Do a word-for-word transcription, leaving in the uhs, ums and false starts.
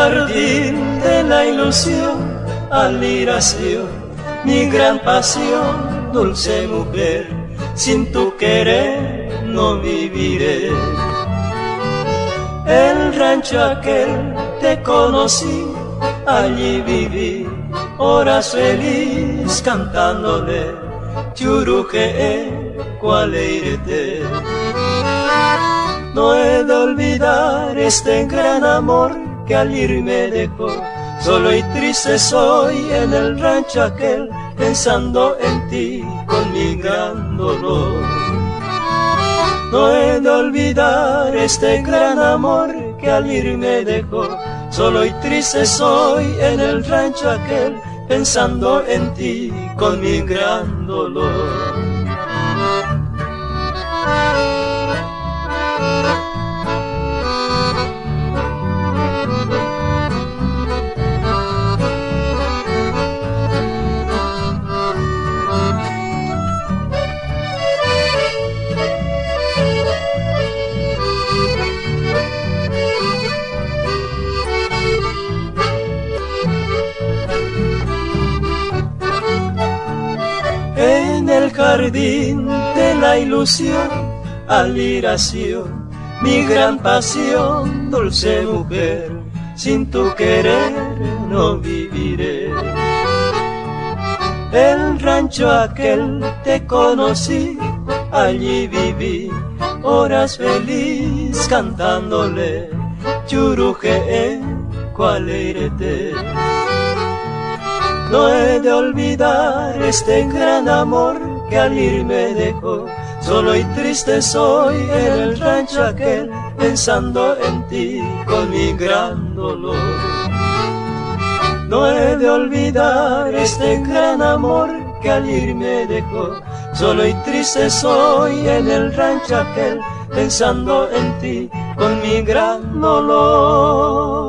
jardín de la ilusión, admiración, mi gran pasión, dulce mujer, sin tu querer no viviré. El rancho aquel te conocí, allí viví, horas feliz cantándole, churuje cualeirete. No he de olvidar este gran amor que al ir me dejó. Solo y triste soy en el rancho aquel, pensando en ti con mi gran dolor. No he de olvidar este gran amor que al ir me dejó. Solo y triste soy en el rancho aquel, pensando en ti con mi gran dolor. En el jardín de la ilusión, admiración, mi gran pasión, dulce mujer, sin tu querer no viviré. El rancho aquel te conocí, allí viví, horas feliz cantándole, churuje cualeirete. No he de olvidar este gran amor que al ir me dejó. Solo y triste soy en el rancho aquel, pensando en ti con mi gran dolor. No he de olvidar este gran amor que al ir me dejó. Solo y triste soy en el rancho aquel, pensando en ti con mi gran dolor.